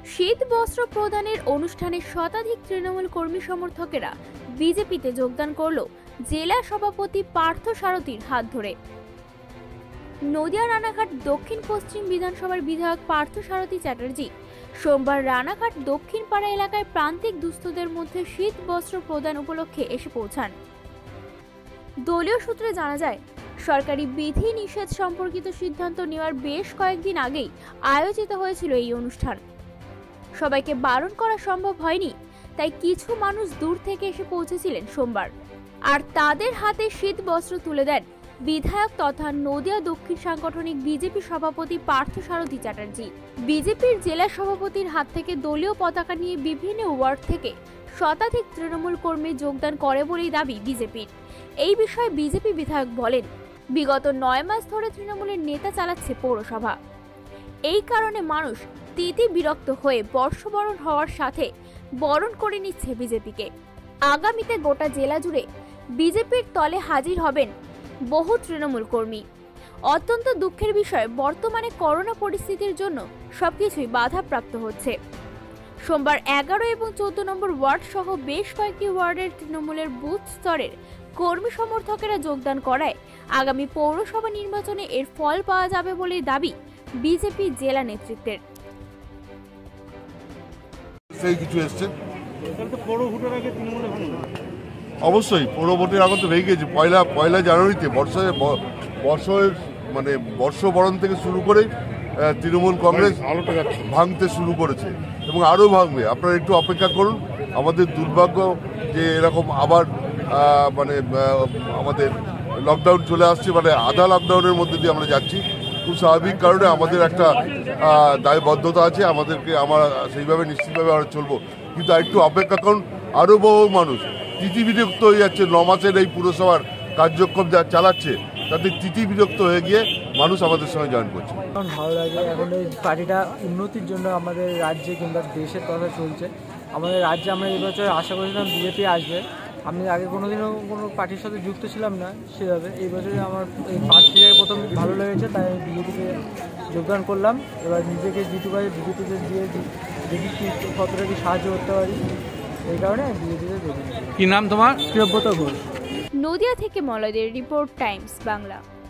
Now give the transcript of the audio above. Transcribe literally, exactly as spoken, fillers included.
শীত বস্ত্র প্রদানের অনুষ্ঠানে শতাধিক তৃণমূল কর্মী সমর্থকেরা বিজেপিতে যোগদান করল জেলা সভাপতি পার্থ সারথীর হাত ধরে। নদিয়া রানাঘাট দক্ষিণ পশ্চিম বিধানসভার বিধায়ক পার্থ সারথী চ্যাটার্জি সোমবার রানাঘাট দক্ষিণ পাড়া এলাকায় প্রান্তিক দুস্থদের মধ্যে শীত বস্ত্র প্রদান উপলক্ষে এসে পৌঁছান। দলীয় সূত্রে জানা যায়, সরকারি বিধি নিষেধ সম্পর্কিত সিদ্ধান্ত নেওয়ার বেশ কয়েকদিন আগেই আয়োজিত হয়েছিল এই অনুষ্ঠান। সবাইকে বারণ করা সম্ভব হয়নি, তাই কিছু মানুষ দূর থেকে এসে পৌঁছেছিলেন সোমবার, আর তাদের হাতে শীত বস্ত্র তুলে দেন বিধায়ক তথা নদিয়া দক্ষিণ সাংগঠনিক বিজেপি সভাপতি পার্থ সারথী চ্যাটার্জি। বিজেপির জেলা সভাপতির হাত থেকে দলীয় পতাকা নিয়ে বিভিন্ন ওয়ার্ড থেকে শতাধিক তৃণমূল কর্মী যোগদান করে বলেই দাবি বিজেপির। এই বিষয়ে বিজেপি বিধায়ক বলেন, বিগত নয় মাস ধরে তৃণমূলের নেতা চালাচ্ছে পৌরসভা। এই কারণে মানুষ তিতি বিরক্ত হয়ে বর্ষবরণ হওয়ার সাথে বরণ করে নিচ্ছে বিজেপিকে। আগামীতে গোটা জেলা জুড়ে বিজেপির তলে হাজির হবেন বহু তৃণমূল কর্মী। অত্যন্ত দুঃখের বিষয়, বর্তমানে করোনা পরিস্থিতির জন্য সবকিছুই বাধাপ্রাপ্ত হচ্ছে। সোমবার এগারো এবং চোদ্দ নম্বর ওয়ার্ড সহ বেশ কয়েকটি ওয়ার্ডের তৃণমূলের বুথ স্তরের কর্মী সমর্থকেরা যোগদান করায় আগামী পৌরসভা নির্বাচনে এর ফল পাওয়া যাবে বলে দাবি বিজেপি জেলা নেতৃত্বের। অবশ্যই পৌর ভোটের আগে তো হয়ে গেছে। পয়লা পয়লা জানুয়ারিতে বর্ষে বর্ষের মানে বর্ষবরণ থেকে শুরু করে তৃণমূল কংগ্রেস ভাঙতে শুরু করেছে এবং আরও ভাঙবে। আপনারা একটু অপেক্ষা করুন। আমাদের দুর্ভাগ্য যে এরকম আবার মানে আমাদের লকডাউন চলে আসছে, মানে আধা লকডাউনের মধ্যে দিয়ে আমরা যাচ্ছি। খুব স্বাভাবিক কারণে আমাদের একটা দায়বদ্ধতা আছে, আমাদেরকে আমরা সেইভাবে নিশ্চিতভাবে আমরা চলবো। কিন্তু একটু অপেক্ষা করুন, আরও বহু মানুষ তিতি বিরক্ত হয়ে যাচ্ছে। ন মাসের এই পুরসভার কার্যক্রম যা চালাচ্ছে তাতে তিতি বিরক্ত হয়ে গিয়ে মানুষ আমাদের সঙ্গে জয়েন করছে। ভালো লাগে, এখন এই পার্টিটা উন্নতির জন্য আমাদের রাজ্যে কিংবা দেশের কথা চলছে। আমাদের রাজ্যে আমরা এবছর আশা করেছিলাম বিজেপি আসবে। আমি আগে কোনোদিনও কোনো পার্টির সাথে যুক্ত ছিলাম না সেভাবে। এই বছরে আমার এই পার্টিটা প্রথম ভালো লেগেছে, তাই আমি বিজেপিতে যোগদান করলাম। এবার নিজেকে যেটুকু বিজেপিতে দিয়ে দেখি কতটা কি সাহায্য করতে পারি, এই কারণে বিজেপিতে যোগদান। কি নাম তোমার? প্রিয়ব্রত ঘোষ। নদিয়া থেকে মলয়দের রিপোর্ট, টাইমস বাংলা।